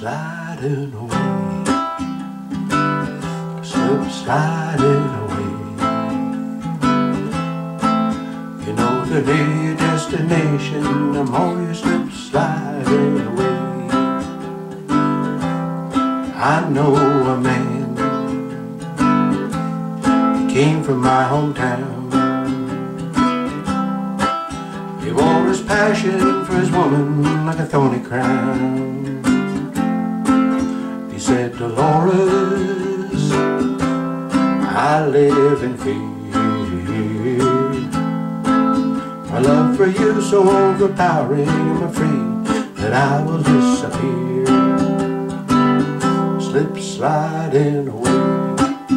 sliding away, slip sliding away. You know the near your destination, the more you slip sliding away. I know a man, he came from my hometown. He wore his passion for his woman like a thorny crown. He said, Dolores, I live in fear. My love for you so overpowering, I'm afraid that I will disappear. Slip sliding away,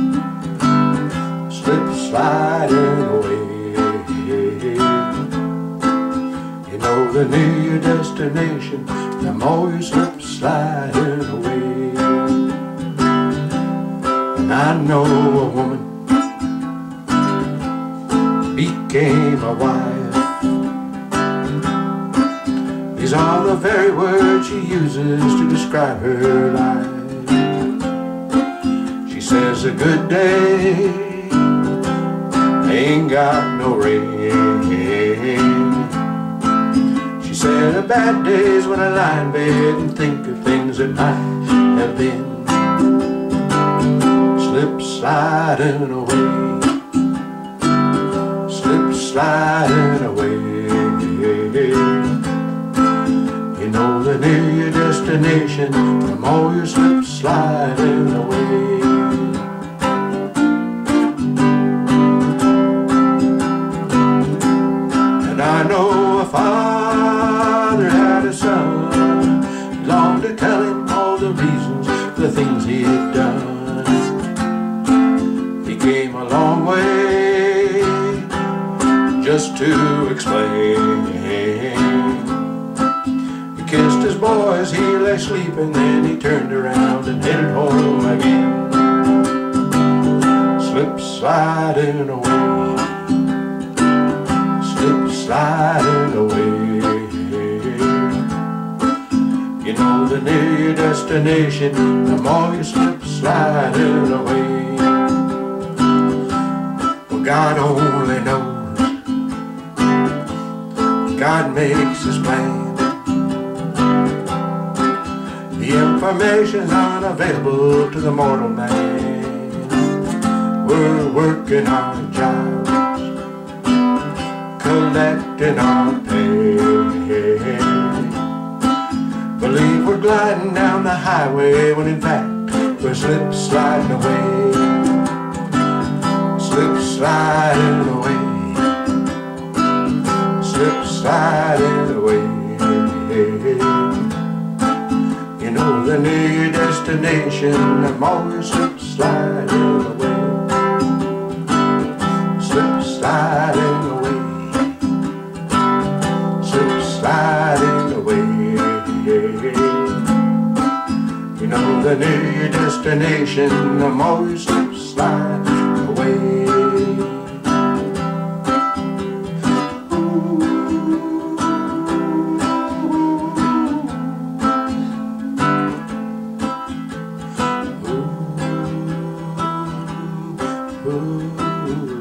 slip sliding away. You know the near your destination, the more you slip sliding away. And I know a woman became a wife. These are the very words she uses to describe her life. She says a good day ain't got no rain. She said a bad day's when I lie in bed and think of things that might have been. Slip sliding away, slip sliding away. You know the near your destination, the more you slip sliding away. And I know a father had a son, he longed to tell him all the reasons for the things he had done. He came a long way just to explain. He kissed his boy as he lay sleeping, then he turned around and headed home again. Slip sliding away, slip sliding away. You know the near your destination, the more you slip sliding away. Well, God only knows, God makes his plan. The information's unavailable to the mortal man. We're working our jobs, collecting our pay. Believe we're gliding down the highway when in fact we're slip sliding away. Slip sliding away, slip sliding away. You know the near your destination, the more you slip sliding away. Slip sliding away, slip sliding away. You know the near your destination, the more you slip sliding away. Ooh.